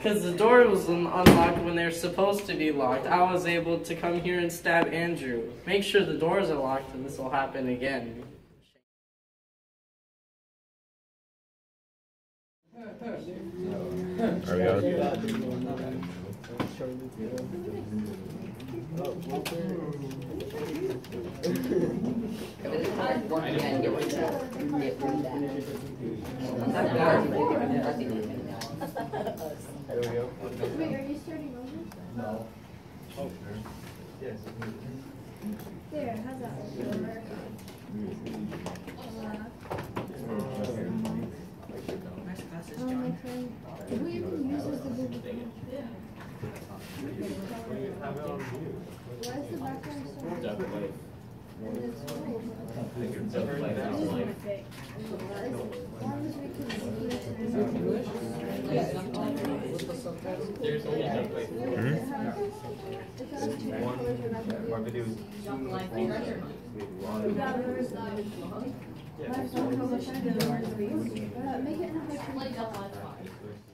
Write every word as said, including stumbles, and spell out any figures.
Because the door was un unlocked when they're supposed to be locked. I was able to come here and stab Andrew. Make sure the doors are locked and this will happen again. Are we on? Wait, are you starting over? No. Oh, sure. Yes. There, how's that work? Nice glasses, Oh, my John. friend. Who even uses the Google? Why is the background so Duck life. And it's cool. Duck life is life. As long as we can see it. There's only duck life. Mm-hmm. One, our video is two. Make it in a